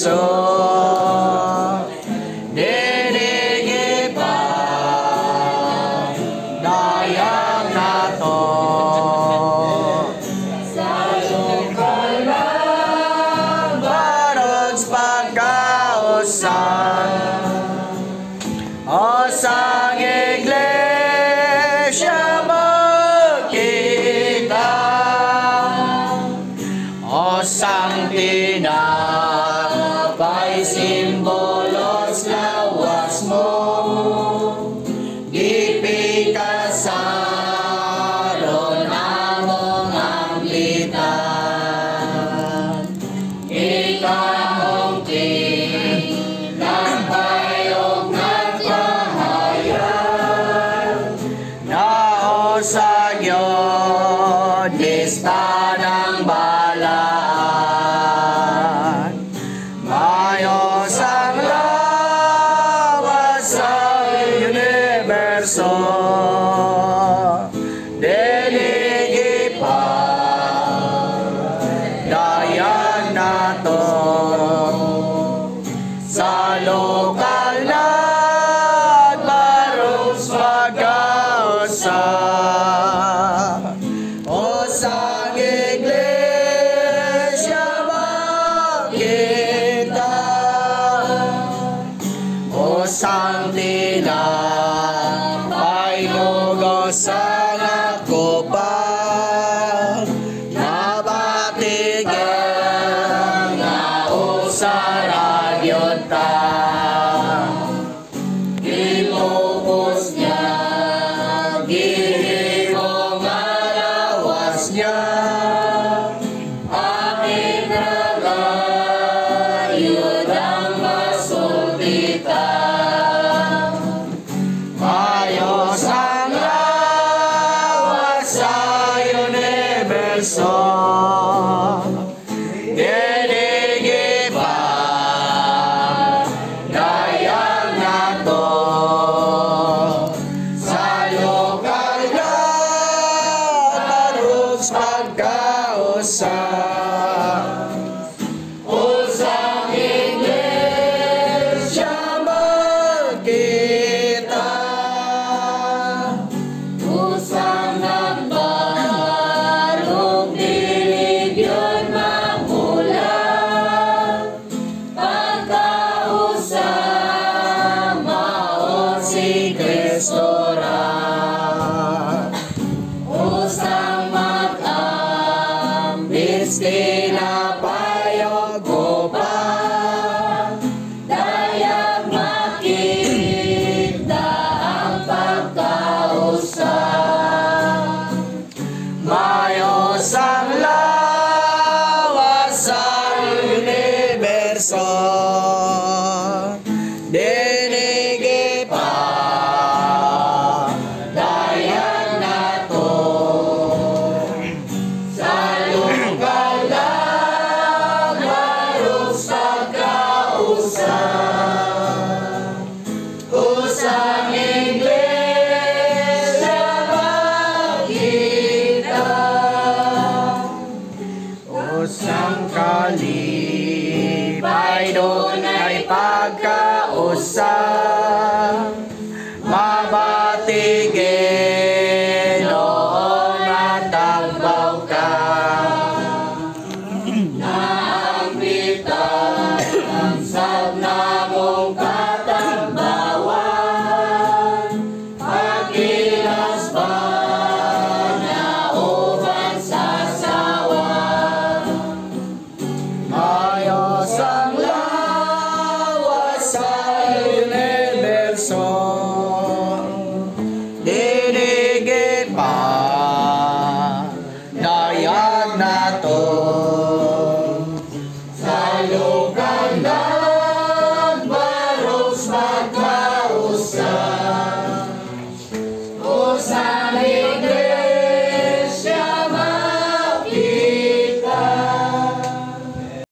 universo. Dinigi pa dayang nato sa lokal na baros pagkausan o sang iglesia magkita o sang tinapay simbolos lawas mo ipikasaron among amplitan ikahong tinapayong nagpahayag naosag yun lista ng balaan mayos ang lawas sa universo. Dinigi pa dayang nato sa lokal na baros pagkausa o sa iglesia magkita o sang tinapay lugos ang ako pa nabatigyan nga o sa radyo ta ipupos niya gihimo nga lawas niya amin nagayod ang masultita mayos ang lawas sa universo. Dinigi pa dayang nato sa lokal na baros pagkausa o sa iglesia magkita usang nagbarong diligyon mamula pagkausa mao si Kristo ra usang mag-ambis tinapayog ko pa dayang makita ang pagkausa mayos ang lawas sa universo. Dinigi pa dayang nato sa lokal na baros pagkausa usang iglesia magkita usang kalipay dunay pagkausa mabatigin noong natagbaw ka naambitan ang sabna mong katagbawan pagkilas ba na uban sa sawa mayos ang lawas sa universo. Dinigi pa dayang nato sa lokal na